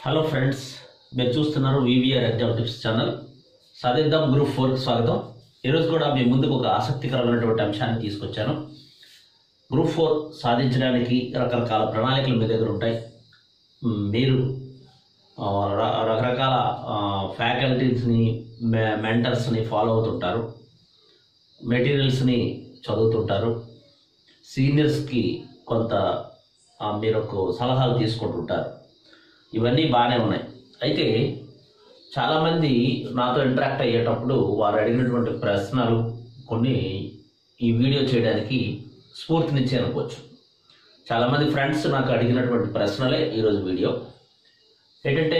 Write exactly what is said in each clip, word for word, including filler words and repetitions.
Hello friends, మీరు చూస్తున్నారు VVR exam tips channel. సాధిద్దాం గ్రూప్ ఫోర్ స్వాగతం. ఈరోజు కూడా మీ ముందుకు ఒక ఆసక్తికరమైనటువంటి అంశాన్ని తీసుకొచ్చాను. గ్రూప్ ఫోర్ సాధించడానికి రకరకాల ప్రణాళికలు మీ దగ్గర ఉంటాయి. మీరు రకరకాల ఫ్యాకల్టీస్ని మెంటర్స్ని ఫాలో అవుతుంటారు, మెటీరియల్స్ని చదువుతుంటారు, సీనియర్స్కి కొంత మీరు సలహాలు తీసుకుంటుంటారు. ఇవన్నీ బాగానే ఉన్నాయి. అయితే చాలామంది నాతో ఇంటరాక్ట్ అయ్యేటప్పుడు వారు అడిగినటువంటి ప్రశ్నలు కొన్ని ఈ వీడియో చేయడానికి స్ఫూర్తినిచ్చే అనుకోవచ్చు. చాలామంది ఫ్రెండ్స్ నాకు అడిగినటువంటి ప్రశ్నలే ఈరోజు వీడియో. ఏంటంటే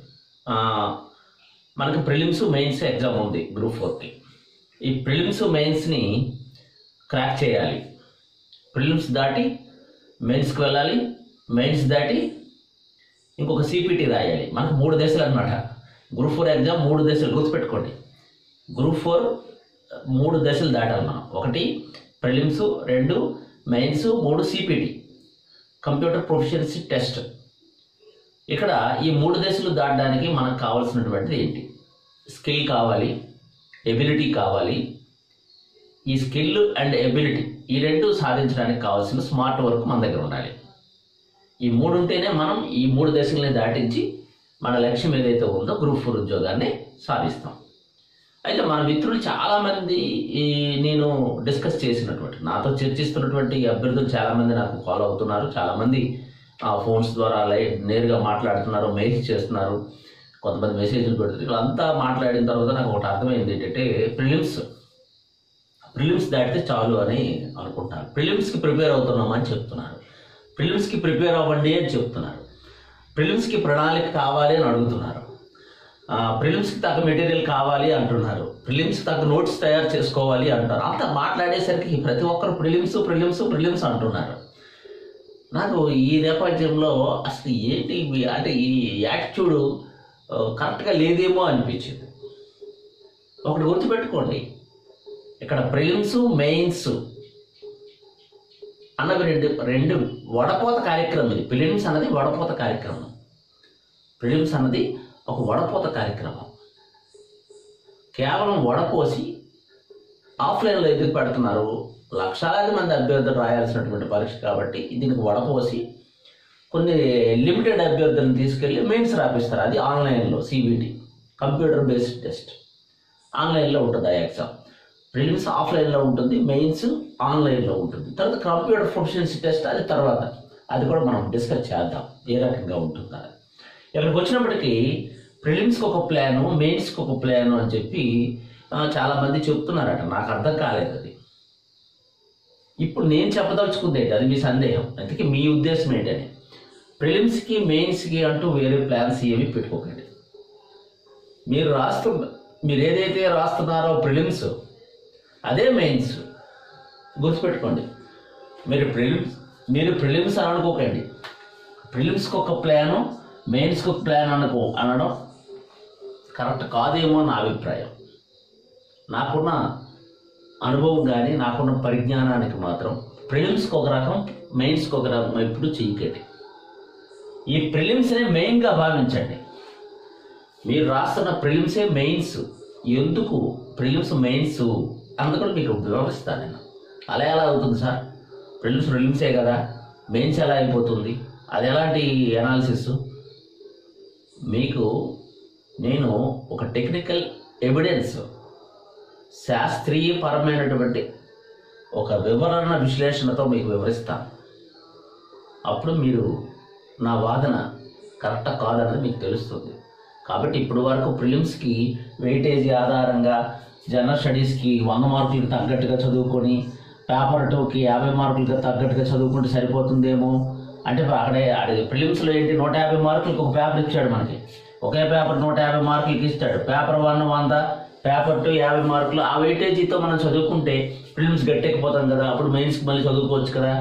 మనకు ప్రిలిమ్స్ మెయిన్స్ ఎగ్జామ్ ఉంది గ్రూప్ ఫోర్కి. ఈ ప్రిలిమ్స్ మెయిన్స్ని క్రాక్ చేయాలి. ప్రిలిమ్స్ దాటి మెయిన్స్కి వెళ్ళాలి, మెయిన్స్ దాటి ఇంకొక సిపిటి రాయాలి. మనకు మూడు దశలు అనమాట. గ్రూప్ ఫోర్ ఎగ్జామ్ మూడు దశలు గుర్తుపెట్టుకోండి. గ్రూప్ ఫోర్ మూడు దశలు దాటాలి మనం. ఒకటి ప్రిలిమ్స్, రెండు మెయిన్స్, మూడు సిపిటి కంప్యూటర్ ప్రొఫిషియన్సీ టెస్ట్. ఇక్కడ ఈ మూడు దశలు దాటడానికి మనకు కావాల్సినటువంటిది ఏంటి? స్కిల్ కావాలి, ఎబిలిటీ కావాలి. ఈ స్కిల్ అండ్ ఎబిలిటీ ఈ రెండు సాధించడానికి కావాల్సిన స్మార్ట్ వర్క్ మన దగ్గర ఉండాలి. ఈ మూడు ఉంటేనే మనం ఈ మూడు దశల్ని దాటించి మన లక్ష్యం ఏదైతే ఉందో గ్రూప్ ఫోర్ ఉద్యోగాన్ని సాధిస్తాం. అయితే మన మిత్రులు చాలామంది ఈ నేను డిస్కస్ చేసినటువంటి నాతో చర్చిస్తున్నటువంటి అభ్యర్థులు చాలామంది నాకు ఫాలో అవుతున్నారు. చాలామంది ఫోన్స్ ద్వారా లైవ్ నేరుగా మాట్లాడుతున్నారు, మెయిల్స్ చేస్తున్నారు, కొంతమంది మెసేజ్లు పెడుతున్నారు. వీళ్ళంతా మాట్లాడిన తర్వాత నాకు ఒకటి అర్థమైంది. ఏంటంటే ప్రిలిమ్స్ ప్రిలిమ్స్ దాటితే చాలు అని అనుకుంటున్నారు. ప్రిలిమ్స్కి ప్రిపేర్ అవుతున్నామని చెప్తున్నారు. ప్రిలిమ్స్కి ప్రిపేర్ అవ్వండి అని చెప్తున్నారు. ప్రిలిమ్స్కి ప్రణాళిక కావాలి అని అడుగుతున్నారు. ప్రిలిమ్స్కి తగ్గ మెటీరియల్ కావాలి అంటున్నారు. ప్రిలిమ్స్కి తగ్గ నోట్స్ తయారు చేసుకోవాలి అంటారు. అంతా మాట్లాడేసరికి ప్రతి ఒక్కరు ప్రిలిమ్స్ ప్రిలిమ్స్ ప్రిలిమ్స్ అంటున్నారు. నాకు ఈ నేపథ్యంలో అసలు ఏంటి అంటే ఈ యాటిట్యూడ్ కరెక్ట్గా లేదేమో అనిపించింది. ఒకటి గుర్తుపెట్టుకోండి, ఇక్కడ ప్రిలిమ్స్ మెయిన్స్ అన్నవి రెండు రెండు వడపోత కార్యక్రమం. ఇది ప్రిలిమ్స్ అన్నది వడపోత కార్యక్రమం. ప్రిలిమ్స్ అన్నది ఒక వడపోత కార్యక్రమం. కేవలం వడపోసి ఆఫ్లైన్లో ఎదురు పెడుతున్నారు. లక్షలాది మంది అభ్యర్థులు రాయాల్సినటువంటి పరీక్ష కాబట్టి దీనికి వడపోసి కొన్ని లిమిటెడ్ అభ్యర్థులను తీసుకెళ్ళి మెయిన్స్ రాపిస్తారు. అది ఆన్లైన్లో సిబిటి కంప్యూటర్ బేస్డ్ టెస్ట్ ఆన్లైన్లో ఉంటుంది. ఆ ఎగ్జామ్ ప్రిలిమ్స్ ఆఫ్లైన్లో ఉంటుంది, మెయిన్స్ ఆన్లైన్లో ఉంటుంది. తర్వాత కంప్యూటర్ ప్రొఫిషియన్సీ టెస్ట్ అది తర్వాత, అది కూడా మనం డిస్కస్ చేద్దాం ఏ రకంగా ఉంటుందా. ఇక్కడికి వచ్చినప్పటికీ ప్రిలిమ్స్కి ఒక ప్లాను, మెయిన్స్కి ఒక ప్లాను అని చెప్పి చాలామంది చెప్తున్నారట. నాకు అర్థం కాలేదు అది. ఇప్పుడు నేను చెప్పదలుచుకుంది ఏంటి, అది మీ సందేహం. అందుకే మీ ఉద్దేశం ఏంటని. ప్రిలిమ్స్కి మెయిన్స్కి అంటూ వేరే ప్లాన్స్ ఏమీ పెట్టుకోకండి. మీరు రాస్తు మీరు ఏదైతే రాస్తున్నారో ప్రిలిమ్స్ అదే మెయిన్స్. గుర్తుపెట్టుకోండి. మీరు ప్రిలిమ్స్ మీరు ప్రిలిమ్స్ అని అనుకోకండి. ప్రిలిమ్స్కి ఒక ప్లాను, మెయిన్స్కి ఒక ప్లాన్ అనుకో అనడం కరెక్ట్ కాదేమో నా అభిప్రాయం. నాకున్న అనుభవం కానీ నాకున్న పరిజ్ఞానానికి మాత్రం ప్రిలిమ్స్కి ఒక రకం, మెయిన్స్కి ఒక రకం ఎప్పుడు చేయకండి. ఈ ప్రిలిమ్స్నే మెయిన్గా భావించండి. మీరు రాస్తున్న ప్రిలిమ్సే మెయిన్స్. ఎందుకు ప్రిలిమ్స్ మెయిన్స్ అందుకని మీకు వివరిస్తాను నేను. అలా ఎలా అవుతుంది సార్? ప్రిలిమ్స్ ప్రిలిమ్సే కదా, మెయిన్స్ ఎలా అయిపోతుంది? అది ఎలాంటి అనాలిసిస్? మీకు నేను ఒక టెక్నికల్ ఎవిడెన్స్, శాస్త్రీయపరమైనటువంటి ఒక వివరణ విశ్లేషణతో మీకు వివరిస్తాను. అప్పుడు మీరు నా వాదన కరెక్టా కాదన్నది మీకు తెలుస్తుంది. కాబట్టి ఇప్పటి వరకు ప్రిలిమ్స్కి వెయిటేజీ ఆధారంగా జనరల్ స్టడీస్కి వంద మార్కులకు తగ్గట్టుగా చదువుకొని పేపర్ టూకి యాభై మార్కులకు తగ్గట్టుగా చదువుకుంటే సరిపోతుందేమో అంటే అక్కడే అడిగి ప్రిలిమ్స్లో ఏంటి నూట యాభై మార్కులకు ఒక పేపర్ ఇచ్చాడు మనకి. ఒకే పేపర్ నూట యాభై మార్కులకి ఇస్తాడు. పేపర్ వన్ వంద, పేపర్ టూ యాభై మార్కులు. ఆ వెయిటేజీతో మనం చదువుకుంటే ప్రిలిమ్స్ గట్టెక్కిపోతాం కదా, అప్పుడు మెయిన్స్కి మళ్ళీ చదువుకోవచ్చు కదా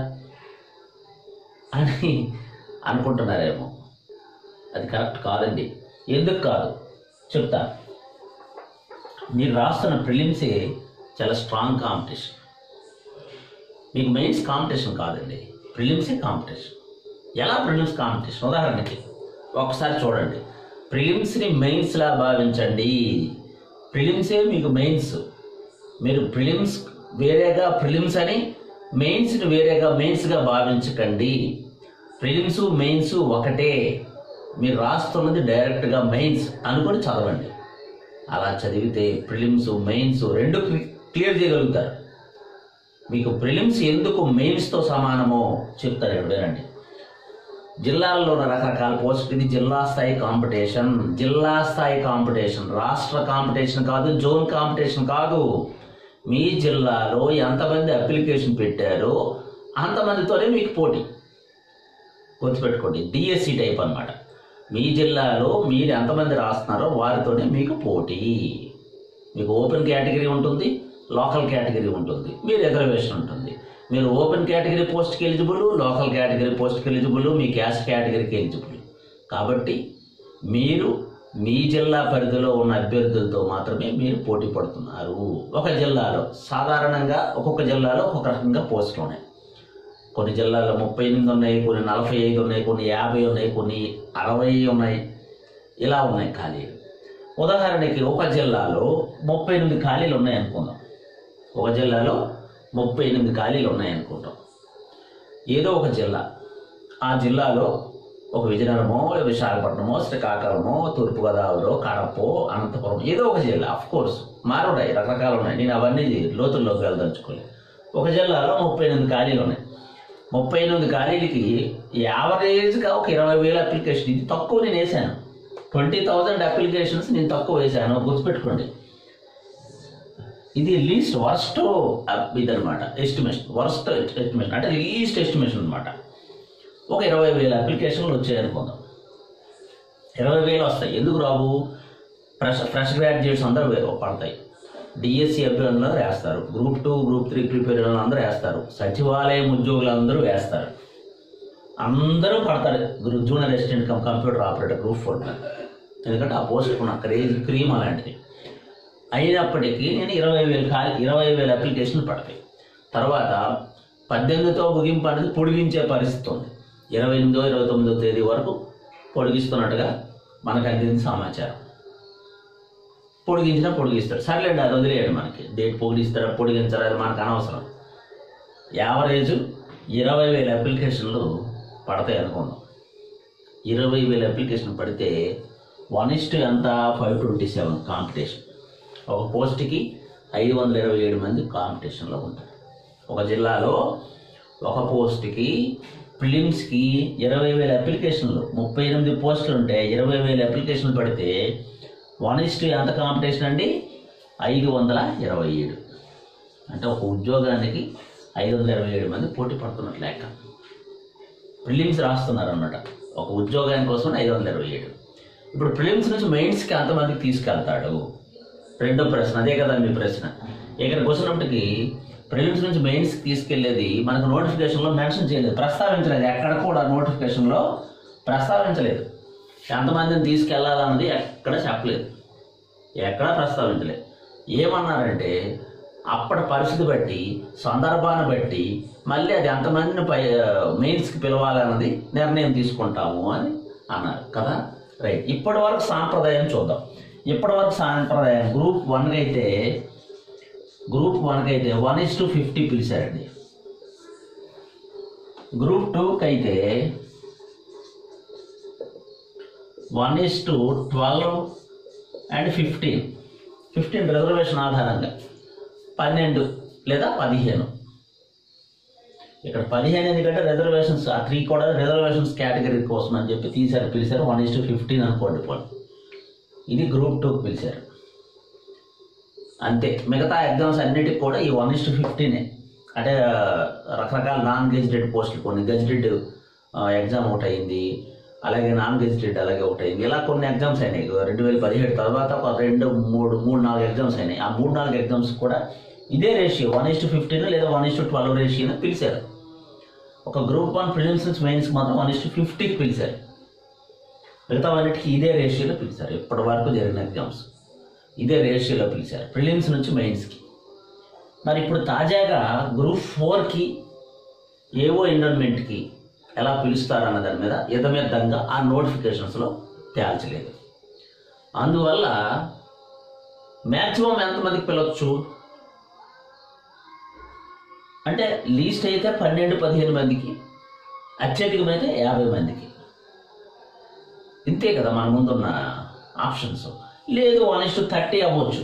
అని అనుకుంటున్నారేమో. అది కరెక్ట్ కాదండి. ఎందుకు కాదు చెప్తా. మీరు రాస్తున్న ప్రిలిమ్సే చాలా స్ట్రాంగ్ కాంపిటీషన్. మీకు మెయిన్స్ కాంపిటీషన్ కాదండి, ప్రిలిమ్సే కాంపిటీషన్. ఎలా ప్రిలిమ్స్ కాంపిటీషన్? ఉదాహరణకి ఒకసారి చూడండి. ప్రిలిమ్స్ని మెయిన్స్లా భావించండి. ప్రిలిమ్సే మీకు మెయిన్స్. మీరు ప్రిలిమ్స్ వేరేగా ప్రిలిమ్స్ అని, మెయిన్స్ని వేరేగా మెయిన్స్గా భావించకండి. ప్రిలిమ్స్ మెయిన్స్ ఒకటే. మీరు రాస్తున్నది డైరెక్ట్గా మెయిన్స్ అనుకొని చదవండి. అలా చదివితే ప్రిలిమ్స్ మెయిన్స్ రెండు క్లియర్ చేయగలుగుతారు. మీకు ప్రిలిమ్స్ ఎందుకు మెయిన్స్తో సమానమో చెప్తారు. ఇక్కడ వినండి. జిల్లాల్లో రకరకాల పోస్ట్. ఇది జిల్లా స్థాయి కాంపిటీషన్. జిల్లా స్థాయి కాంపిటీషన్, రాష్ట్ర కాంపిటీషన్ కాదు, జోన్ కాంపిటీషన్ కాదు. మీ జిల్లాలో ఎంతమంది అప్లికేషన్ పెట్టారో అంతమందితోనే మీకు పోటీ. గుర్తుపెట్టుకోండి, డిఎస్సి టైప్ అనమాట. మీ జిల్లాలో మీరు ఎంతమంది రాస్తున్నారో వారితోనే మీకు పోటీ. మీకు ఓపెన్ కేటగిరీ ఉంటుంది, లోకల్ కేటగిరీ ఉంటుంది, మీ రిజర్వేషన్ ఉంటుంది. మీరు ఓపెన్ కేటగిరీ పోస్ట్కి ఎలిజిబుల్, లోకల్ కేటగిరీ పోస్ట్కి ఎలిజిబుల్, మీ క్యాస్ట్ కేటగిరీకి ఎలిజిబుల్. కాబట్టి మీరు మీ జిల్లా పరిధిలో ఉన్న అభ్యర్థులతో మాత్రమే మీరు పోటీ పడుతున్నారు. ఒక జిల్లాలో సాధారణంగా ఒక్కొక్క జిల్లాలో ఒక్కొక్క రకంగా పోస్టులు ఉన్నాయి. కొన్ని జిల్లాల్లో ముప్పై ఎనిమిది ఉన్నాయి, కొన్ని నలభై ఐదు ఉన్నాయి, కొన్ని యాభై ఉన్నాయి, కొన్ని అరవై ఉన్నాయి. ఇలా ఉన్నాయి ఖాళీలు. ఉదాహరణకి ఒక జిల్లాలో ముప్పై ఎనిమిది ఖాళీలు ఉన్నాయనుకుందాం. ఒక జిల్లాలో ముప్పై ఎనిమిది ఖాళీలు ఉన్నాయనుకుంటాం. ఏదో ఒక జిల్లా, ఆ జిల్లాలో ఒక విజయనగరమో, విశాఖపట్నమో, శ్రీకాకుళమో, తూర్పుగోదావరిలో, కడపో, అనంతపురం, ఏదో ఒక జిల్లా. ఆఫ్ కోర్స్ మారుంటాయి, రకరకాలు ఉన్నాయి. నేను అవన్నీ లోతుల్లోకి వెళ్ళదలుచుకోలేదు. ఒక జిల్లాలో ముప్పై ఎనిమిది ఖాళీలు ఉన్నాయి. ముప్పై ఎనిమిది ఖాళీలకి యావరేజ్గా ఒక ఇరవై వేల అప్లికేషన్. ఇది తక్కువ నేను వేసాను. ట్వంటీ థౌజండ్ అప్లికేషన్స్ నేను తక్కువ వేసాను. గుర్తుపెట్టుకోండి, ఇది లీస్ట్ వర్స్ట్ ఇదనమాట. ఎస్టిమేషన్, వర్స్ట్ ఎస్టిమేషన్ అంటే లీస్ట్ ఎస్టిమేషన్ అనమాట. ఒక ఇరవై వేల అప్లికేషన్లు వచ్చాయనుకుందాం. ఇరవై వేలు వస్తాయి. ఎందుకు రావు? ఫ్రెష్ ఫ్రెష్ గ్రాడ్యుయేట్స్ అందరూ పడతాయి. డిఎస్సి అభ్యర్థులు వేస్తారు, group two group three prepare అయిన అందరూ వేస్తారు, సచివాలయం ఉద్యోగులు అందరూ వేస్తారు, అందరూ పడతారు. Junior assistant cum computer operator group four. ఎందుకంటే ఆ పోస్ట్ ఉన్న క్రేజ్ క్రీమ్ అలాంటిది. అయినప్పటికీ నేను ఇరవై వేలు ఖాళీ ఇరవై వేల అప్లికేషన్లు పడతాయి. తర్వాత పద్దెనిమిదితో ముగింపు అనేది పొడిగించే పరిస్థితి ఉంది. ఇరవై ఎనిమిదో ఇరవై తొమ్మిదో తేదీ వరకు పొడిగిస్తున్నట్టుగా మనకు అందింది సమాచారం. పొడిగించినా పొడిగిస్తాడు, సర్లేండి అది వదిలేయండి. మనకి డేట్ పొడిగిస్తారా పొడిగించారా అది మనకు అనవసరం. యావరేజ్ ఇరవై వేల అప్లికేషన్లు పడతాయి అనుకుందాం. ఇరవై వేల అప్లికేషన్ పడితే వన్ ఇస్ టు ఎంత? Five twenty seven competition. ఒక పోస్ట్కి ఐదు వందల ఇరవై ఏడు మంది కాంపిటీషన్లో ఉంటారు. ఒక జిల్లాలో ఒక పోస్ట్కి ప్రిలిమ్స్కి ఇరవై వేల అప్లికేషన్లు, ముప్పై ఎనిమిది పోస్టులు ఉంటే ఇరవై వేల అప్లికేషన్లు పడితే వన్ ఇస్ టు ఎంత కాంపిటీషన్ అండి? ఐదు వందల ఇరవై ఏడు. అంటే ఒక ఉద్యోగానికి ఐదు వందల ఇరవై ఏడు మంది పోటీ పడుతున్నట్లు లెక్క. ప్రిలిమ్స్ రాస్తున్నారు అన్నమాట. ఒక ఉద్యోగాని కోసం ఐదు వందల ఇరవై ఏడు. ఇప్పుడు ప్రిలిమ్స్ నుంచి మెయిన్స్కి ఎంతమందికి తీసుకెళ్తాడు? రెండో ప్రశ్న అదే కదా మీ ప్రశ్న. ఇక్కడికి వచ్చినప్పటికీ ప్రిలిమ్స్ నుంచి మెయిన్స్కి తీసుకెళ్లేది మనకు నోటిఫికేషన్లో మెన్షన్ చేయలేదు, ప్రస్తావించలేదు. ఎక్కడ కూడా నోటిఫికేషన్లో ప్రస్తావించలేదు. ఎంతమందిని తీసుకెళ్లాలన్నది ఎక్కడ చెప్పలేదు, ఎక్కడా ప్రస్తావించలేదు. ఏమన్నారంటే అప్పటి పరిస్థితి బట్టి, సందర్భాన్ని బట్టి మళ్ళీ అది ఎంతమందిని పై మెయిన్స్కి పిలవాలన్నది నిర్ణయం తీసుకుంటాము అని అన్నారు కదా. రైట్. ఇప్పటి వరకు సాంప్రదాయం చూద్దాం. ఇప్పటి వరకు సాంప్రదాయం గ్రూప్ వన్కి అయితే గ్రూప్ వన్కి అయితే వన్ ఇస్ టు ఫిఫ్టీ పిలిచారండి. గ్రూప్ టూకి అయితే one is to twelve and fifteen fifteen reservation ఆధారంగా పన్నెండు లేదా పదిహేను. ఇక్కడ పదిహేను ఎందుకంటే రిజర్వేషన్స్ ఆ త్రీ కూడా రిజర్వేషన్స్ కేటగిరీ కోసం అని చెప్పి తీసారు, పిలిచారు. వన్ ఇస్ టు ఫిఫ్టీన్ అనుకోండి పోండి. ఇది గ్రూప్ టూకి పిలిచారు అంతే. మిగతా ఎగ్జామ్స్ అన్నిటికి కూడా ఈ వన్ ఇస్ టు ఫిఫ్టీనే. అంటే రకరకాల నాన్ గెజిటెడ్ పోస్టులు, కొన్ని గెజిటెడ్ ఎగ్జామ్ ఒకటి అయింది, అలాగే నాన్ గెజిటెడ్ అలాగే ఒకటి అయింది. ఇలా కొన్ని ఎగ్జామ్స్ అయినాయి. రెండు వేల పదిహేడు తర్వాత ఒక రెండు మూడు మూడు నాలుగు ఎగ్జామ్స్ అయినాయి. ఆ మూడు నాలుగు ఎగ్జామ్స్ కూడా ఇదే ratio one is to fifteen లేదా వన్ ఇస్ టు ట్వెల్వ్ రేషియోని పిలిచారు. ఒక గ్రూప్ వన్ ప్రిలిమ్స్ నుంచి మెయిన్స్ మాత్రం వన్ ఇస్ టు ఫిఫ్టీకి పిలిచారు. మిగతా అన్నిటికీ ఇదే రేషియోలో పిలిచారు. ఇప్పటి వరకు జరిగిన ఎగ్జామ్స్ ఇదే రేషియోలో పిలిచారు ప్రిలిమ్స్ నుంచి మెయిన్స్కి. మరి ఇప్పుడు తాజాగా గ్రూప్ ఫోర్కి ఏవో ఎన్రోల్మెంట్కి ఎలా పిలుస్తారు అన్న దాని మీద యథమితంగా ఆ నోటిఫికేషన్స్లో తేల్చలేదు. అందువల్ల మ్యాక్సిమం ఎంతమందికి పిలవచ్చు అంటే లీస్ట్ అయితే పన్నెండు పదిహేను మందికి, అత్యధికమైతే యాభై మందికి. ఇంతే కదా మన ముందున్న ఆప్షన్స్. లేదు వన్ ఇస్ టు థర్టీ అవ్వచ్చు,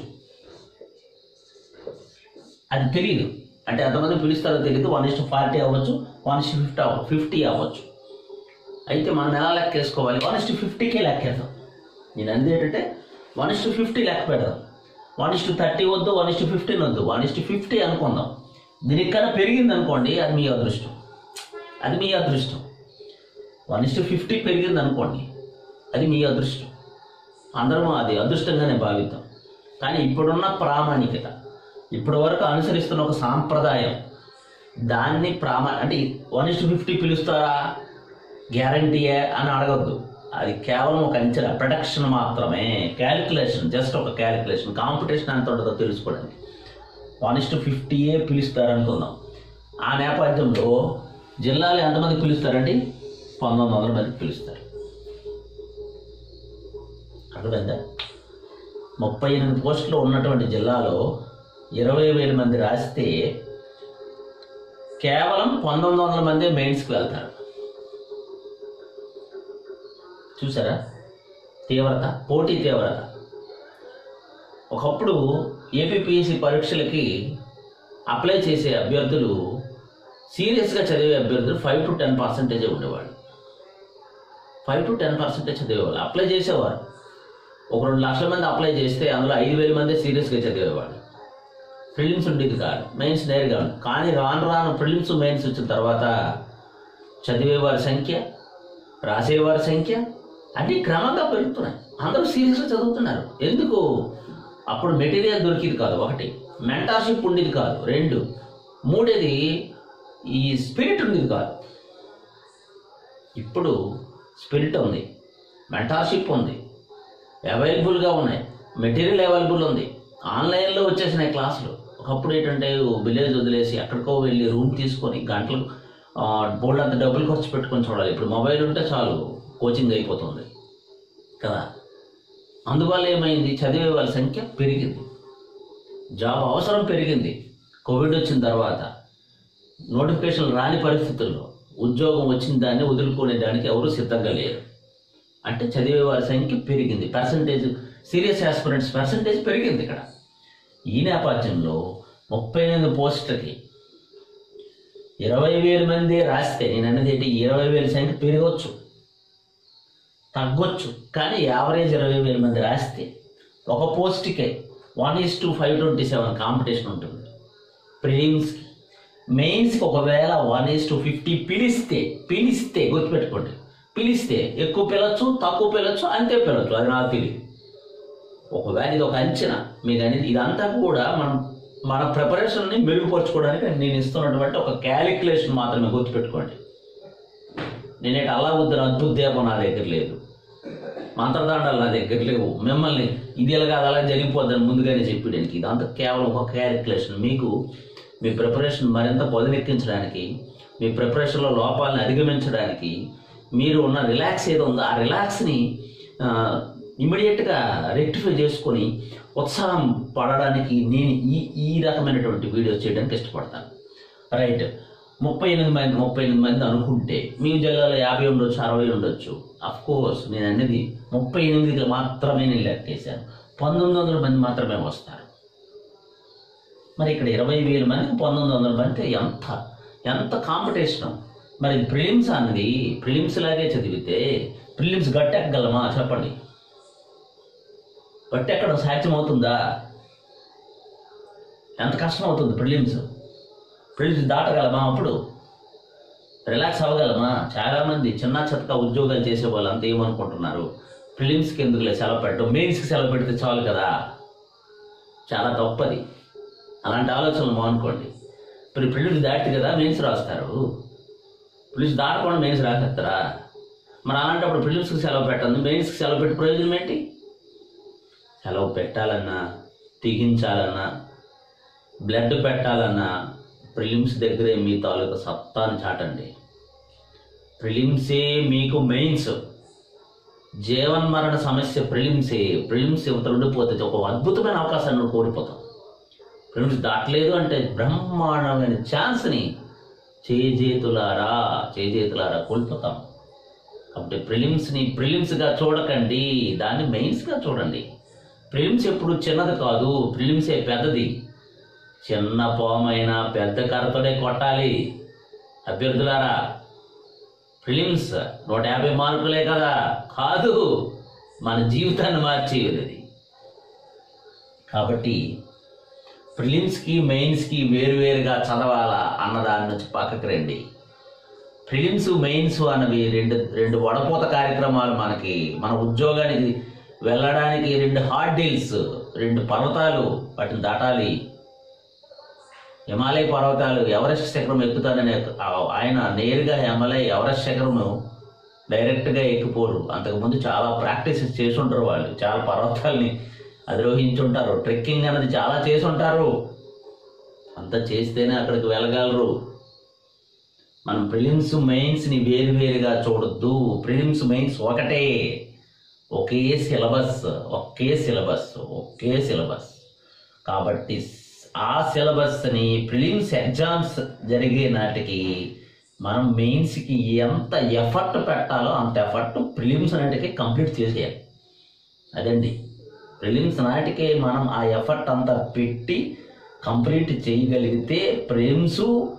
అది తెలియదు. అంటే ఎంతమంది పిలుస్తారో తెలియదు. వన్ ఇస్ టు ఫార్టీ అవ్వచ్చు, వన్ ఇస్ టు ఫిఫ్టీ అవ్వ ఫిఫ్టీ అవ్వచ్చు. అయితే మనం ఎలా లెక్క వేసుకోవాలి? వన్ ఇస్ టు ఫిఫ్టీకే లెక్కేద్దాం. నేను అనేది ఏంటంటే వన్ ఇస్ టు ఫిఫ్టీ లెక్క పెడదాం. వన్ ఇస్ టు థర్టీ వద్దు, వన్ ఇస్ టు ఫిఫ్టీన్ వద్దు, వన్ ఇస్ టు ఫిఫ్టీ అనుకుందాం. దీనికి కన్నా పెరిగింది అనుకోండి, అది మీ అదృష్టం, అది మీ అదృష్టం. వన్ ఇస్ టు ఫిఫ్టీ పెరిగింది అనుకోండి, అది మీ అదృష్టం. అందరం అది అదృష్టంగానే భావిద్దాం. కానీ ఇప్పుడున్న ప్రామాణికత, ఇప్పటి వరకు అనుసరిస్తున్న ఒక సాంప్రదాయం, దాన్ని ప్రామా అంటే వన్ ఇస్ టు ఫిఫ్టీ పిలుస్తారా గ్యారంటీయే అని అడగద్దు. అది కేవలం ఒక అంచనా, ప్రొడక్షన్ మాత్రమే, క్యాలిక్యులేషన్, జస్ట్ ఒక క్యాలిక్యులేషన్. కాంపిటీషన్ ఎంత ఉంటుందో తెలుసుకోవడానికి వన్ ఇస్ టు ఫిఫ్టీయే పిలుస్తారనుకుందాం. ఆ నేపథ్యంలో జిల్లాలు ఎంతమందికి పిలుస్తారండి? పంతొమ్మిది వందల మందికి పిలుస్తారు. అర్థమైందా? ముప్పై ఎనిమిది పోస్టులు ఉన్నటువంటి జిల్లాలో ఇరవై వేల మంది రాస్తే కేవలం పంతొమ్మిది వందల మంది మెయిన్స్కి వెళ్తారు. చూసారా తీవ్రత, పోటీ తీవ్రత. ఒకప్పుడు ఏపీపీఎస్సీ పరీక్షలకి అప్లై చేసే అభ్యర్థులు, సీరియస్గా చదివే అభ్యర్థులు ఫైవ్ టు టెన్ పర్సెంటేజే ఉండేవాళ్ళు. ఫైవ్ టు టెన్ పర్సెంటేజ్ చదివేవాళ్ళు, అప్లై చేసేవారు. ఒక రెండు లక్షల మంది అప్లై చేస్తే అందులో ఐదు వేల మంది సీరియస్గా చదివేవాళ్ళు. ప్రిలిమ్స్ ఉండేది కాదు, మెయిన్స్ నేరుగా ఉంది. కానీ రాను రాను ప్రిలిమ్స్ మెయిన్స్ వచ్చిన తర్వాత చదివేవారి సంఖ్య, రాసేవారి సంఖ్య అన్నీ క్రమంగా పెరుగుతున్నాయి. అందరూ సీరియస్గా చదువుతున్నారు. ఎందుకు? అప్పుడు మెటీరియల్ దొరికింది కాదు, ఒకటి. మెంటార్షిప్ ఉండేది కాదు, రెండు. మూడేది ఈ స్పిరిట్ ఉండేది కాదు. ఇప్పుడు స్పిరిట్ ఉంది, మెంటార్షిప్ ఉంది, అవైలబుల్గా ఉన్నాయి, మెటీరియల్ అవైలబుల్ ఉంది, ఆన్లైన్లో వచ్చేసినాయి క్లాసులు. ఒకప్పుడు ఏంటంటే విలేజ్ వదిలేసి ఎక్కడికో వెళ్ళి రూమ్ తీసుకొని గంటలు బోల్డ్ అంత డబ్బులు ఖర్చు పెట్టుకొని చూడాలి. ఇప్పుడు మొబైల్ ఉంటే చాలు, కోచింగ్ అయిపోతుంది కదా. అందువల్ల ఏమైంది? చదివే వాళ్ళ సంఖ్య పెరిగింది, జాబ్ అవసరం పెరిగింది. కోవిడ్ వచ్చిన తర్వాత నోటిఫికేషన్ రాని పరిస్థితుల్లో ఉద్యోగం వచ్చిన దాన్ని వదులుకునే దానికి ఎవరు సిద్ధంగా లేరు. అంటే చదివే వారి సంఖ్య పెరిగింది, పర్సంటేజ్, సీరియస్ ఆస్పిరెంట్స్ పర్సంటేజ్ పెరిగింది ఇక్కడ. ఈ నేపథ్యంలో ముప్పై ఎనిమిది పోస్టులకి ఇరవై వేల మంది రాస్తే, నేను అనేది ఏంటి, ఇరవై వేల సంఖ్య పెరగవచ్చు, తగ్గొచ్చు. కానీ యావరేజ్ ఇరవై వేల మంది రాస్తే ఒక పోస్ట్కే one is to five twenty seven competition ఉంటుంది. ప్రిలిమ్స్కి, మెయిన్స్కి ఒకవేళ వన్ ఈస్ టు ఫిఫ్టీ పిలిస్తే పిలిస్తే గుర్తుపెట్టుకోండి, పిలిస్తే ఎక్కువ పిలవచ్చు, తక్కువ పిలవచ్చు, అంతే పిలవచ్చు, అది నాకు తెలియదు. ఒకవేళ ఇది ఒక అంచనా మీకు అనేది. ఇదంతా కూడా మనం మన ప్రిపరేషన్ని మెరుగుపరచుకోవడానికి నేను ఇస్తున్నటువంటి ఒక క్యాలిక్యులేషన్ మాత్రమే, గుర్తుపెట్టుకోండి. నేనేటి అలాగుద్దని అద్భుత దీపం నా దగ్గర లేదు, మంత్రదాండాలు నా దగ్గర లేవు, మిమ్మల్ని ఇది ఎలాగా అలా జరిగిపోద్దని ముందుగానే చెప్పడానికి. ఇదంతా కేవలం ఒక క్యాలిక్యులేషన్. మీకు మీ ప్రిపరేషన్ మరింత పొదనెక్కించడానికి, మీ ప్రిపరేషన్లో లోపాలను అధిగమించడానికి, మీరు ఉన్న రిలాక్స్ ఏదో ఉందో ఆ రిలాక్స్ని ఇమీడియట్గా రెక్టిఫై చేసుకొని ఉత్సాహం పడడానికి నేను ఈ ఈ రకమైనటువంటి వీడియోస్ చేయడానికి ఇష్టపడతాను. రైట్, ముప్పై ఎనిమిది మంది ముప్పై ఎనిమిది మంది అనుకుంటే మీ జిల్లాలో యాభై ఉండొచ్చు, అరవై ఉండొచ్చు. అఫ్ కోర్స్ నేను అనేది ముప్పై ఎనిమిదికి మాత్రమే నేను లెక్కేశాను. పంతొమ్మిది వందల మంది మాత్రమే వస్తారు. మరి ఇక్కడ ఇరవై వేల మంది, పంతొమ్మిది వందల మంది ఎంత ఎంత కాంపిటీషన్. మరి ప్రిలిమ్స్ అన్నది ప్రిలిమ్స్ లాగే చదివితే ప్రిలిమ్స్ గట్టెక్కగలమా చెప్పండి? గట్టెక్కడం సాధ్యం అవుతుందా? ఎంత కష్టం అవుతుంది ప్రిలిమ్స్. ప్రిలిమ్స్ దాటగలమా? అప్పుడు రిలాక్స్ అవ్వగలమా? చాలామంది చిన్న చితక ఉద్యోగాలు చేసే వాళ్ళు అంతా ఏమనుకుంటున్నారు, ప్రిలిమ్స్కి ఎందుకులే సెలవు పెట్టడం, మెయిన్స్కి సెలవు పెడితే చాలు కదా. చాలా తప్పది. అలాంటి ఆలోచనలు మానుకోండి. ఇప్పుడు ప్రిలిమ్స్ దాటి కదా మెయిన్స్ రాస్తారు, ప్రిలిమ్స్ దాటకుండా మెయిన్స్ రాకెత్తారా? మరి అలాంటప్పుడు ప్రిలిమ్స్కి సెలవు పెట్టండి, మెయిన్స్కి సెలవు పెట్టి ప్రయోజనం ఏంటి? సెలవు పెట్టాలన్నా, తెగించాలన్నా, బ్లడ్ పెట్టాలన్నా ప్రిలిమ్స్ దగ్గరే మీ తాలూకా సత్తాను చాటండి. ప్రిలిమ్సే మీకు మెయిన్స్. జీవన్మరణ సమస్య ప్రిలిమ్సే. ప్రిలిమ్స్ యువతలు ఉండిపోతుంది, ఒక అద్భుతమైన అవకాశాన్ని కోల్పోతాం. ప్రిలిమ్స్ దాటలేదు అంటే బ్రహ్మాండమైన ఛాన్స్ని చేజేతులారా చేజేతులారా కోల్పోతాం. కాబట్టి ప్రిలిమ్స్ని ప్రిలిమ్స్గా చూడకండి, దాన్ని మెయిన్స్గా చూడండి. ప్రిలిమ్స్ ఎప్పుడు చిన్నది కాదు, ప్రిలిమ్సే పెద్దది. చిన్న పామైనా పెద్ద కర్రతోనే కొట్టాలి అభ్యర్థులారా. ప్రిలిమ్స్ నూట యాభై మార్కులే కదా, కాదు, మన జీవితాన్ని మార్చేది అది. కాబట్టి ప్రిలిమ్స్కి మెయిన్స్కి వేరువేరుగా చదవాలా అన్నదాని నుంచి పక్కకి రండి. ప్రిలిమ్స్ మెయిన్స్ అనేవి రెండు రెండు వడపోత కార్యక్రమాలు. మనకి మన ఉద్యోగానికి వెళ్ళడానికి రెండు హార్డ్ డీల్స్, రెండు పర్వతాలు, వాటిని దాటాలి. హిమాలయ పర్వతాలు, ఎవరెస్ట్ శిఖరం ఎక్కుతానని ఆయన నేరుగా హిమాలయ ఎవరెస్ట్ శిఖరము డైరెక్ట్గా ఎక్కిపోరు. అంతకుముందు చాలా ప్రాక్టీసెస్ చేసి ఉంటారు వాళ్ళు, చాలా పర్వతాలని అధిరోహించుంటారు, ట్రెక్కింగ్ అనేది చాలా చేసి ఉంటారు. అంత చేస్తేనే అక్కడికి వెళ్ళగలరు. మనం ప్రిలిమ్స్ మెయిన్స్ని వేరువేరుగా చూడొద్దు. ప్రిలిమ్స్ మెయిన్స్ ఒకటే, ఒకే సిలబస్, ఒకే సిలబస్, ఒకే సిలబస్. కాబట్టి ఆ సిలబస్ని ప్రిలిమ్స్ ఎగ్జామ్స్ జరిగే నాటికి మనం మెయిన్స్కి ఎంత ఎఫర్ట్ పెట్టాలో అంత ఎఫర్ట్ ప్రిలిమ్స్ నాటికి కంప్లీట్ చేసేయాలి. అదండి, ప్రిలిమ్స్ నాటికే మనం ఆ ఎఫర్ట్ అంతా పెట్టి కంప్లీట్ చేయగలిగితే ప్రిలిమ్స్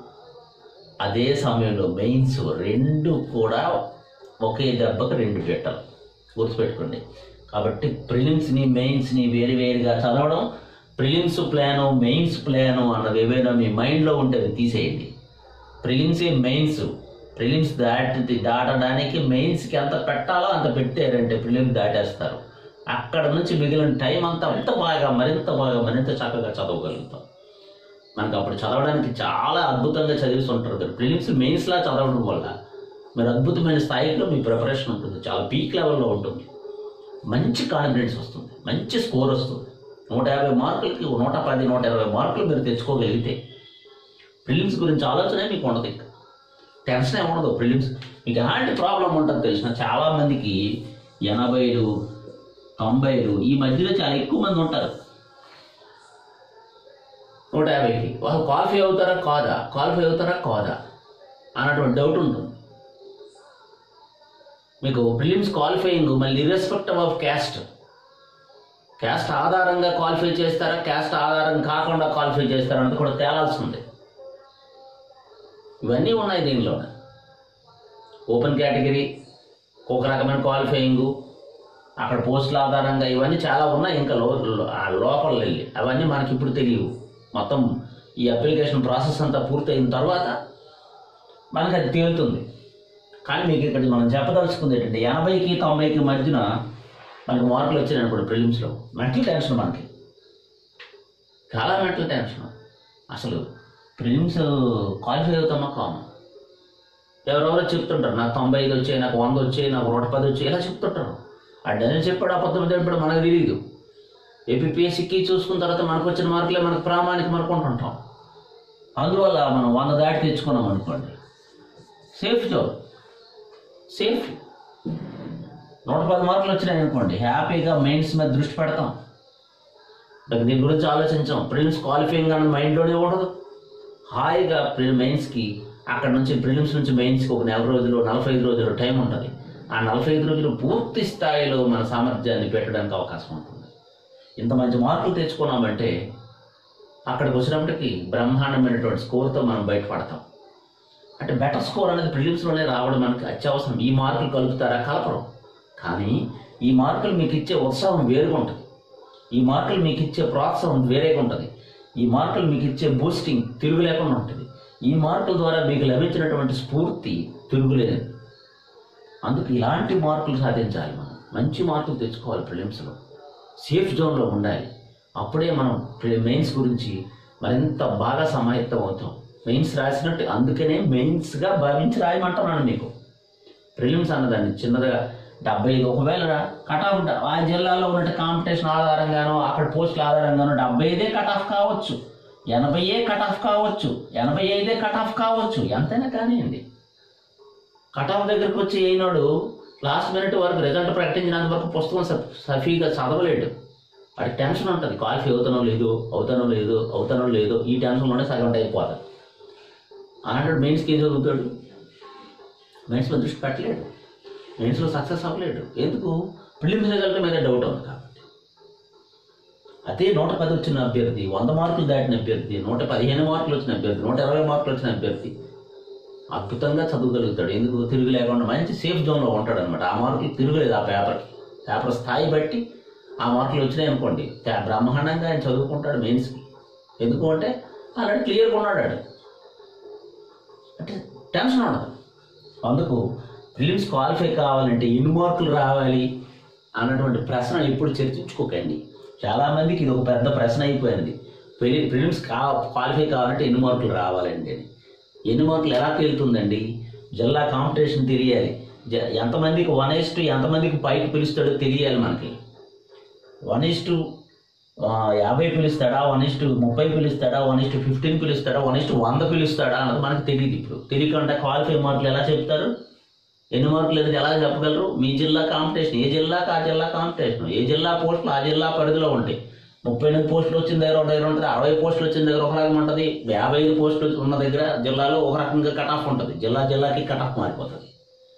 అదే సమయంలో మెయిన్స్ రెండు కూడా ఒకే దెబ్బకు రెండు పెట్టాలి, గుర్తుపెట్టుకోండి. కాబట్టి ప్రిలిమ్స్ని మెయిన్స్ని వేరువేరుగా చదవడం, ప్రిలిమ్స్ ప్లాను మెయిన్స్ ప్లాను అన్నవి ఏవైనా మీ మైండ్లో ఉంటే అవి తీసేయండి. ప్రిలిమ్సే మెయిన్స్. ప్రిలిమ్స్ దాటి దాటడానికి మెయిన్స్కి ఎంత పెట్టాలో అంత పెట్టారంటే ప్రిలిమ్స్ దాటేస్తారు. అక్కడ నుంచి మిగిలిన టైం అంతా అంత బాగా మరింత బాగా మరింత చక్కగా చదవగలుగుతాం. మనకు అప్పుడు చదవడానికి చాలా అద్భుతంగా చదివిస్తూ ఉంటారు కదా. ప్రిలిమ్స్ మెయిన్స్లా చదవడం వల్ల మీరు అద్భుతమైన స్థాయిలో మీ ప్రిపరేషన్ ఉంటుంది, చాలా పీక్ లెవెల్లో ఉంటుంది, మంచి కాన్ఫిడెన్స్ వస్తుంది, మంచి స్కోర్ వస్తుంది. నూట యాభై మార్కులకి నూట పది నూట ఇరవై మార్కులు మీరు తెచ్చుకోగలిగితే ప్రిలిమ్స్ గురించి ఆలోచనే మీకు ఉండదు, ఇంకా టెన్షన్ ఏముండదు. ప్రిలిమ్స్ మీకు ఎలాంటి ప్రాబ్లం ఉంటుంది తెలిసిన, చాలామందికి ఎనభైలు తొంభైలు ఈ మధ్యలో చాలా ఎక్కువ మంది ఉంటారు. నూట యాభైకి వాళ్ళు క్వాలిఫై అవుతారా కాదా, క్వాలిఫై అవుతారా కాదా అన్నటువంటి డౌట్ ఉంటుంది మీకు. ప్రిలిమ్స్ క్వాలిఫైయింగ్ మళ్ళీ ఇర్రెస్పెక్టివ్ ఆఫ్ క్యాస్ట్, క్యాస్ట్ ఆధారంగా క్వాలిఫై చేస్తారా, క్యాస్ట్ ఆధారం కాకుండా క్వాలిఫై చేస్తారా అంటే కూడా తేలాల్సి ఉంది. ఇవన్నీ ఉన్నాయి దీనిలో. ఓపెన్ కేటగిరీ ఒక రకమైన క్వాలిఫైయింగు, అక్కడ పోస్టుల ఆధారంగా ఇవన్నీ చాలా ఉన్నాయి. ఇంకా లో లోపల వెళ్ళి అవన్నీ మనకి ఇప్పుడు తెలియవు. మొత్తం ఈ అప్లికేషన్ ప్రాసెస్ అంతా పూర్తయిన తర్వాత మనకి అది తేలుతుంది. కానీ మీకు ఇక్కడ మనం చెప్పదలుచుకుంది ఏంటంటే ఎనభైకి తొంభైకి మధ్యన మనకి మార్కులు వచ్చినాయి అనుకోండి ప్రిలిమ్స్లో, మెంటల్ టెన్షన్, మనకి చాలా మెంటల్ టెన్షన్. అసలు ప్రిలిమ్స్ క్వాలిఫై అవుతామా కామా, ఎవరెవరో చెప్తుంటారు నాకు తొంభై ఐదు వచ్చాయి, నాకు వంద వచ్చాయి, నాకు నూట పది వచ్చాయి, ఇలా చెప్తుంటారు. ఆ డజన్ చెప్పాడు అబద్ధం చెప్పాడు మనకు తెలియదు. ఏపీపీఎస్సీకి చూసుకున్న తర్వాత మనకు వచ్చిన మార్కులే మనకు ప్రామాణికం అనుకుంటుంటాం. అందువల్ల మనం వంద దాటి తెచ్చుకున్నాం అనుకోండి, సేఫ్ జోన్, సేఫ్. నూట పది మార్కులు వచ్చినాయి అనుకోండి, హ్యాపీగా మెయిన్స్ మీద దృష్టి పెడతాం, దీని గురించి ఆలోచించాం. ప్రిలిమ్స్ క్వాలిఫైయింగ్ అని మైండ్లోనే ఉండదు. హాయిగా ప్రి మెయిన్స్కి అక్కడ నుంచి ప్రిలిమ్స్ నుంచి మెయిన్స్కి ఒక నెల రోజులు నలభై ఐదు రోజులు టైం ఉంటుంది. ఆ నలభై ఐదు రోజులు పూర్తి స్థాయిలో మన సామర్థ్యాన్ని పెట్టడానికి అవకాశం ఉంటుంది. ఇంత మంచి మార్కులు తెచ్చుకున్నామంటే అక్కడికి వచ్చినప్పటికీ బ్రహ్మాండమైనటువంటి స్కోర్తో మనం బయటపడతాం. అంటే బెటర్ స్కోర్ అనేది ప్రిలిమ్స్లోనే రావడం మనకి అత్యవసరం. ఈ మార్కులు కలుపుతారా, కలపరు. కానీ ఈ మార్కులు మీకు ఇచ్చే ఉత్సాహం వేరుగా ఉంటుంది, ఈ మార్కులు మీకు ఇచ్చే ప్రోత్సాహం వేరేగా ఉంటుంది, ఈ మార్కులు మీకు ఇచ్చే బూస్టింగ్ తిరుగు లేకుండా ఉంటుంది, ఈ మార్కుల ద్వారా మీకు లభించినటువంటి స్ఫూర్తి తిరుగులేదు. అందుకు ఇలాంటి మార్కులు సాధించాలి, మనం మంచి మార్కులు తెచ్చుకోవాలి, ప్రిలిమ్స్లో సేఫ్ జోన్లో ఉండాలి. అప్పుడే మనం మెయిన్స్ గురించి మరింత బాగా సమాయత్తం అవుతాం. మెయిన్స్ రాసినట్టు అందుకనే మెయిన్స్గా భావించి రాయమంటున్నాను మీకు. ప్రిలిమ్స్ అన్నదాన్ని చిన్నదిగా డెబ్బై ఐదు ఒకవేళ కటాఫ్ ఆ జిల్లాలో ఉన్నట్టు కాంపిటీషన్ ఆధారంగానో అక్కడ పోస్టుల ఆధారంగానో డెబ్బై ఐదే కటాఫ్ కావచ్చు, ఎనభైయే కటాఫ్ కావచ్చు, ఎనభై ఐదే కటాఫ్ కావచ్చు, ఎంతైనా కానివ్వండి. కట్ ఆఫ్ దగ్గరికి వచ్చి అయినాడు లాస్ట్ మినిట్ వరకు రిజల్ట్ ప్రకటించినంత వరకు పుస్తకం సఫీగా చదవలేడు. వాడి టెన్షన్ ఉంటుంది, క్వాలిఫై అవుతానో లేదు అవుతానో లేదు అవుతానో లేదో ఈ టెన్షన్లోనే సగం అయిపోతాడు. అలాంటి మెయిన్స్కి ఏం చదువుతాడు? మెయిన్స్లో దృష్టి పెట్టలేడు, మెయిన్స్లో సక్సెస్ అవ్వలేడు. ఎందుకు? ప్రిలిమ్స్ రిజల్ట్ మీద డౌట్ ఉంది కాబట్టి. అదే నూట పది వచ్చిన అభ్యర్థి, వంద మార్కులు దాటిన అభ్యర్థి, నూట పదిహేను మార్కులు వచ్చిన అభ్యర్థి, నూట ఇరవై మార్కులు వచ్చిన అభ్యర్థి అద్భుతంగా చదవగలుగుతాడు. ఎందుకు? తిరుగు లేకుండా మంచి సేఫ్ జోన్లో ఉంటాడు అనమాట. ఆ మార్కులు తిరుగులేదు ఆ పేపర్కి. పేపర్ స్థాయి బట్టి ఆ మార్కులు వచ్చినాయి అనుకోండి, బ్రహ్మాండంగా ఆయన చదువుకుంటాడు మెయిన్స్కి. ఎందుకు అంటే అలాంటి క్లియర్గా ఉన్నాడు, అంటే టెన్షన్ ఉండదు. అందుకు ప్రిలిమ్స్ క్వాలిఫై కావాలంటే ఎన్ని మార్కులు రావాలి అన్నటువంటి ప్రశ్న ఎప్పుడు చర్చించుకోకండి. చాలామందికి ఇది ఒక పెద్ద ప్రశ్న అయిపోయింది. ప్రి ప్రిలిమ్స్ కా క్వాలిఫై కావాలంటే ఎన్ని మార్కులు రావాలండి అని. ఎన్ని మార్కులు ఎలా తేలుతుందండి? జిల్లా కాంపిటీషన్ తెలియాలి. జ ఎంతమందికి వన్ ఈస్ టు ఎంతమందికి పైకి పిలుస్తాడో తెలియాలి మనకి. వన్ ఈస్ టు యాభై పిలుస్తాడా, వన్ ఈస్ టు ముప్పై పిలుస్తాడా, వన్ ఈస్ టు ఫిఫ్టీన్ పిలుస్తాడా, వన్ ఈస్ టు వంద పిలుస్తాడా అన్నది మనకు తెలియదు. ఇప్పుడు తెలియకుండా క్వాలిఫై మార్కులు ఎలా చెప్తారు? ఎన్ని మార్కులు అనేది ఎలా చెప్పగలరు? మీ జిల్లా కాంపిటీషన్, ఏ జిల్లాకి ఆ జిల్లా కాంపిటీషన్, ఏ జిల్లా పోస్టులు ఆ జిల్లా పరిధిలో ఉంటాయి. ముప్పై ఎనిమిది పోస్టులు వచ్చిన దగ్గర ఒక దగ్గర ఉంటుంది, అరవై పోస్టులు వచ్చిన దగ్గర ఒక రకంగా ఉంటుంది, యాభై ఐదు పోస్టులు ఉన్న దగ్గర జిల్లాలో ఒక రకంగా కట్ ఆఫ్ ఉంటుంది. జిల్లా జిల్లాకి కట్ ఆఫ్ మారిపోతుంది.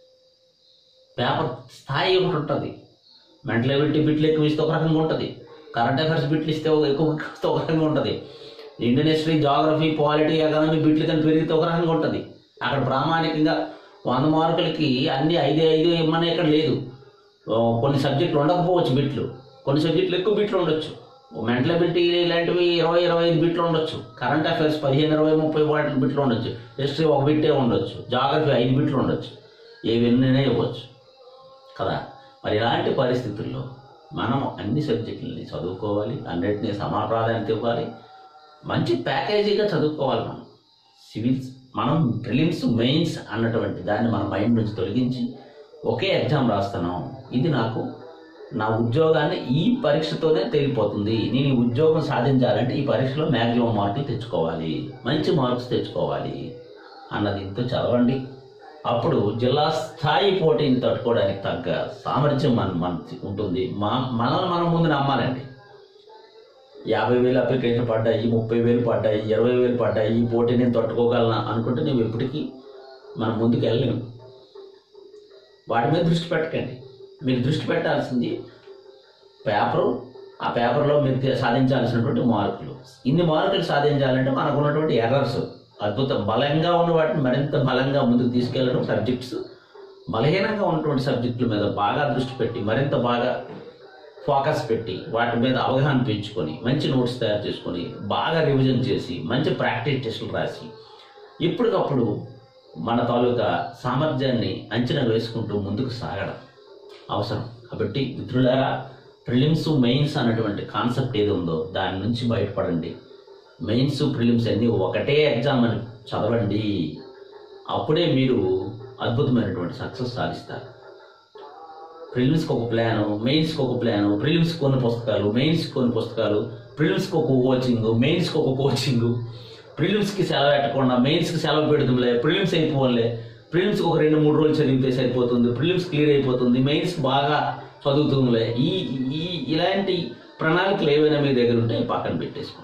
పేపర్ స్థాయి ఒకటి ఉంటుంది. మెంటల్ ఎబిలిటీ బిట్లు ఎక్కువ ఇస్తే ఒక రకంగా ఉంటుంది, కరెంట్ అఫైర్స్ బిట్లు ఇస్తే ఎక్కువ ఇస్తే ఒక రకంగా ఉంటుంది, Indian history, geography, polity, economy బిట్లు కానీ పెరిగితే ఒక రకంగా ఉంటుంది. అక్కడ ప్రామాణికంగా వంద మార్కులకి అన్ని ఐదు ఐదు ఇమ్మని ఇక్కడ లేదు. కొన్ని సబ్జెక్టులు ఉండకపోవచ్చు బిట్లు, కొన్ని సబ్జెక్టులు ఎక్కువ బిట్లు ఉండొచ్చు. మెంటల్ ఎబిలిటీ ఇలాంటివి ఇరవై ఇరవై ఐదు బిట్లు ఉండొచ్చు, కరెంట్ అఫైర్స్ పదిహేను ఇరవై ముప్పై బాటిల్ బిట్లు ఉండొచ్చు, హిస్టరీ ఒక బిట్టే ఉండొచ్చు, జాగ్రఫీ ఐదు బిట్లు ఉండొచ్చు, ఏవన్నీ ఇవ్వచ్చు కదా. మరి ఇలాంటి పరిస్థితుల్లో మనం అన్ని సబ్జెక్టులని చదువుకోవాలి, అన్నిటినీ సమా ప్రాధాన్యత ఇవ్వాలి, మంచి ప్యాకేజీగా చదువుకోవాలి. మనం సివిల్స్ మనం ప్రిలిమ్స్ మెయిన్స్ అన్నటువంటి దాన్ని మన మైండ్ నుంచి తొలగించి ఒకే ఎగ్జామ్ రాస్తున్నాం, ఇది నాకు నా ఉద్యోగాన్ని ఈ పరీక్షతోనే తెలిపోతుంది, నేను ఈ ఉద్యోగం సాధించాలంటే ఈ పరీక్షలో మ్యాక్సిమం మార్కులు తెచ్చుకోవాలి, మంచి మార్క్స్ తెచ్చుకోవాలి అన్నది ఇంత చదవండి. అప్పుడు జిల్లా స్థాయి పోటీని తట్టుకోవడానికి తగ్గ సామర్థ్యం మన మనకి ఉంటుంది. మా మనల్ని మనం ముందు నమ్మాలండి. యాభై వేలు అప్లికేషన్ పడ్డాయి, ముప్పై వేలు పడ్డాయి, ఇరవై వేలు పడ్డాయి, ఈ పోటీ నేను తట్టుకోగలనా అనుకుంటే నువ్వు ఎప్పటికీ మనం ముందుకు వెళ్ళలేము. వాటి మీద దృష్టి పెట్టకండి. మీరు దృష్టి పెట్టాల్సింది పేపరు, ఆ పేపర్లో మీరు సాధించాల్సినటువంటి మార్కులు. ఇన్ని మార్కులు సాధించాలంటే మనకు ఉన్నటువంటి ఎర్రర్స్ అద్భుతం, బలంగా ఉన్న వాటిని మరింత బలంగా ముందుకు తీసుకెళ్ళడం, సబ్జెక్ట్స్ బలహీనంగా ఉన్నటువంటి సబ్జెక్టుల మీద బాగా దృష్టి పెట్టి మరింత బాగా ఫోకస్ పెట్టి వాటి మీద అవగాహన పెంచుకొని మంచి నోట్స్ తయారు చేసుకొని బాగా రివిజన్ చేసి మంచి ప్రాక్టీస్ టెస్టులు రాసి ఇప్పటికప్పుడు మన తాలూకా సామర్థ్యాన్ని అంచనా వేసుకుంటూ ముందుకు సాగడం అవసరం. కాబట్టి మిత్రులారా, ప్రిలిమ్స్ మెయిన్స్ అన్నటువంటి కాన్సెప్ట్ ఏది ఉందో దాని నుంచి బయటపడండి. మెయిన్స్ ప్రిలిమ్స్ అన్నీ ఒకటే ఎగ్జామ్ అని చదవండి. అప్పుడే మీరు అద్భుతమైనటువంటి సక్సెస్ సాధిస్తారు. ప్రిలిమ్స్కి ఒక ప్లాను, మెయిన్స్కి ఒక ప్లాను, ప్రిలిమ్స్కి కొన్ని పుస్తకాలు, మెయిన్స్కి కొన్ని పుస్తకాలు, ప్రిలిమ్స్కి ఒక కోచింగ్, మెయిన్స్కి ఒక కోచింగ్, ప్రిలిమ్స్కి సెలవు పెట్టకుండా మెయిన్స్కి సెలవు పెడుతుందిలే, ప్రిలిమ్స్ అయిపోలే, ప్రిలిమ్స్కి ఒక రెండు మూడు రోజులు చదివితే సరిపోతుంది, ప్రిలిమ్స్ క్లియర్ అయిపోతుంది, మెయిన్స్ బాగా చదువుతుందిలే, ఈ ఈ ఇలాంటి ప్రణాళికలు ఏవైనా మీ దగ్గర ఉంటే పక్కన పెట్టేసుకోండి.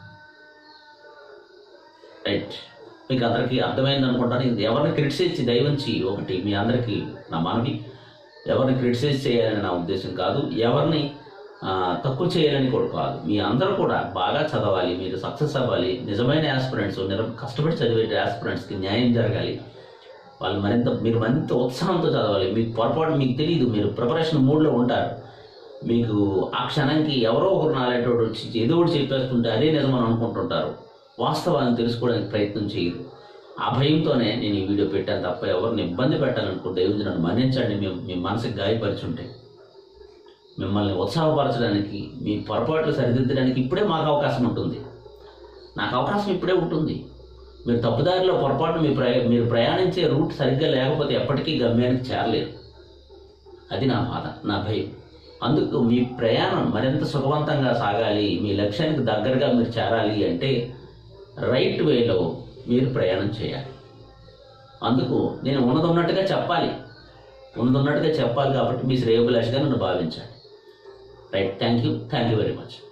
రైట్, మీకు అందరికీ అర్థమైంది అనుకుంటాను. ఇది ఎవరిని క్రిటిసైజ్ దయవంచి ఒకటి మీ అందరికీ నా మనవి, ఎవరిని క్రిటిసైజ్ చేయాలని నా ఉద్దేశం కాదు, ఎవరిని తక్కువ చేయాలని కూడా కాదు. మీ అందరూ కూడా బాగా చదవాలి, మీరు సక్సెస్ అవ్వాలి. నిజమైన యాస్పిరెంట్స్, నిర కష్టపడి చదివే యాస్పిరెంట్స్కి న్యాయం జరగాలి. వాళ్ళు మరింత మీరు మరింత ఉత్సాహంతో చదవాలి. మీకు పొరపాటు మీకు తెలియదు, మీరు ప్రిపరేషన్ మూడ్లో ఉంటారు. మీకు ఆ క్షణానికి ఎవరో ఒకరు నాలేటోడు వచ్చి ఏదో ఒకటి చెప్పేస్తుంటే అదే నిజమని అనుకుంటుంటారు. వాస్తవాన్ని తెలుసుకోవడానికి ప్రయత్నం చేయరు. ఆ భయంతోనే నేను ఈ వీడియో పెట్టాను తప్ప ఎవరిని ఇబ్బంది పెట్టాలనుకుంటే ఏమి నన్ను మన్నించండి. మేము మీ మనసుకి గాయపరిచుంటే మిమ్మల్ని ఉత్సాహపరచడానికి, మీ పొరపాట్లు సరిదిద్దడానికి ఇప్పుడే మాకు అవకాశం ఉంటుంది. నాకు అవకాశం ఇప్పుడే ఉంటుంది. మీరు తప్పుదారిలో పొరపాటు మీ ప్రయా మీరు ప్రయాణించే రూట్ సరిగ్గా లేకపోతే ఎప్పటికీ గమ్యానికి చేరలేరు. అది నా బాధ, నా భయం. అందుకు మీ ప్రయాణం మరింత సుఖవంతంగా సాగాలి, మీ లక్ష్యానికి దగ్గరగా మీరు చేరాలి అంటే రైట్ వేలో మీరు ప్రయాణం చేయాలి. అందుకు నేను ఉన్నది ఉన్నట్టుగా చెప్పాలి ఉన్నది ఉన్నట్టుగా చెప్పాలి కాబట్టి మీ శ్రేయోభిలాషిగా నన్ను భావించండి. Right, thank you thank you very much.